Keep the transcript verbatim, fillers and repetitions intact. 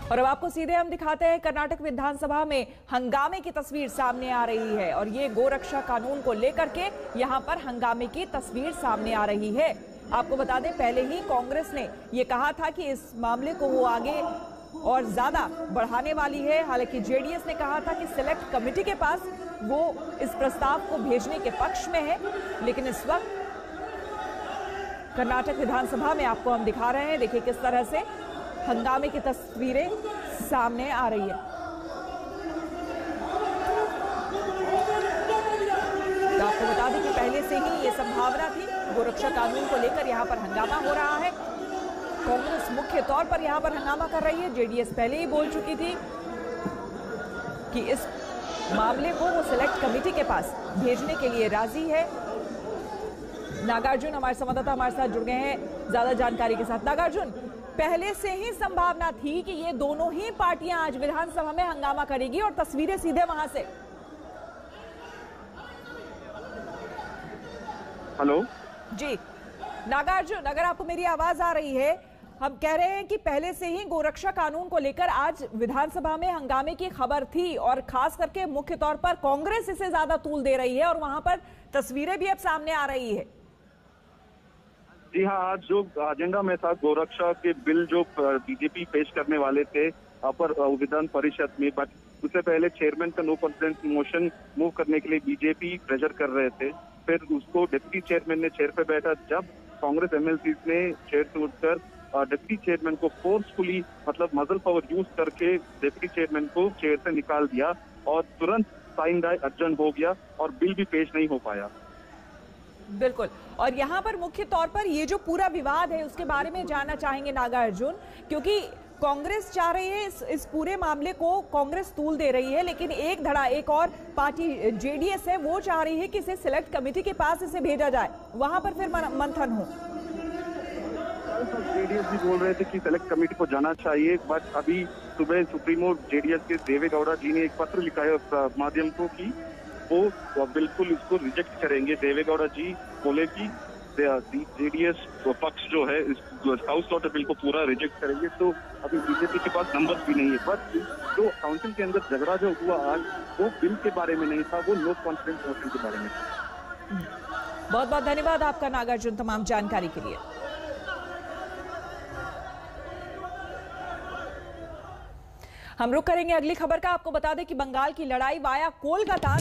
और अब आपको सीधे हम दिखाते हैं कर्नाटक विधानसभा में हंगामे की तस्वीर सामने आ रही है और ये गोरक्षा कानून को लेकर के यहां पर हंगामे की तस्वीर सामने आ रही है। आपको बता दें, पहले ही कांग्रेस ने ये कहा था कि इस मामले को वो आगे और ज्यादा बढ़ाने वाली है। हालांकि जेडीएस ने कहा था कि सिलेक्ट कमेटी के पास वो इस प्रस्ताव को भेजने के पक्ष में है, लेकिन इस वक्त कर्नाटक विधानसभा में आपको हम दिखा रहे हैं, देखिए किस तरह से हंगामे की तस्वीरें सामने आ रही है। तो आपको बता दें कि पहले से ही ये संभावना थी, गोरक्षा कानून को लेकर यहां पर हंगामा हो रहा है। कांग्रेस मुख्य तौर पर यहां पर हंगामा कर रही है। जेडीएस पहले ही बोल चुकी थी कि इस मामले को वो सिलेक्ट कमेटी के पास भेजने के लिए राजी है। नागार्जुन हमारे संवाददाता हमारे साथ जुड़ गए हैं ज्यादा जानकारी के साथ। नागार्जुन, पहले से ही संभावना थी कि ये दोनों ही पार्टियां आज विधानसभा में हंगामा करेगी और तस्वीरें सीधे वहां से। हेलो जी नागार्जुन, अगर आपको मेरी आवाज आ रही है, हम कह रहे हैं कि पहले से ही गोरक्षा कानून को लेकर आज विधानसभा में हंगामे की खबर थी और खास करके मुख्य तौर पर कांग्रेस इसे ज्यादा तूल दे रही है और वहां पर तस्वीरें भी अब सामने आ रही है। जी हाँ, आज जो एजेंडा में था गोरक्षा के बिल जो बीजेपी पेश करने वाले थे अपर विधान परिषद में, बट उससे पहले चेयरमैन का नो कॉन्फिडेंस मोशन मूव करने के लिए बीजेपी प्रेशर कर रहे थे। फिर उसको डिप्टी चेयरमैन ने चेयर पे बैठा। जब कांग्रेस एमएलसी ने चेयर से उठकर डिप्टी चेयरमैन को फोर्सफुली मतलब मजल पावर यूज करके डिप्टी चेयरमैन को चेयर से निकाल दिया और तुरंत साइन डाई अर्जन हो गया और बिल भी पेश नहीं हो पाया। बिल्कुल, और यहाँ पर मुख्य तौर पर ये जो पूरा विवाद है उसके बारे में जानना चाहेंगे नागार्जुन, क्योंकि कांग्रेस चाह रही है इस, इस पूरे मामले को कांग्रेस तूल दे रही है, लेकिन एक धड़ा एक और पार्टी जेडीएस है वो चाह रही है कि इसे सिलेक्ट कमेटी के पास इसे भेजा जाए, वहां पर फिर मंथन हो। जेडीएस भी बोल रहे थे कि सिलेक्ट कमेटी को जाना चाहिए, बट अभी सुबह सुप्रीमो जेडीएस के देवेगौड़ा जी ने एक पत्र लिखा है उस माध्यम को कि वो बिल्कुल इसको रिजेक्ट करेंगे। देवेगौड़ा जी बोले कि जेडीएस पक्ष जो है इस हाउस लॉ बिल को पूरा रिजेक्ट करेंगे। तो अभी बीजेपी के पास नंबर्स भी नहीं है, बट जो काउंसिल के अंदर झगड़ा जो हुआ आज वो बिल के बारे में नहीं था, वो नो कॉन्फिडेंस मोशन के बारे में था। बहुत बहुत धन्यवाद आपका नागार्जुन तमाम जानकारी के लिए। हम रुक करेंगे अगली खबर का। आपको बता दें कि बंगाल की लड़ाई वाया कोलकाता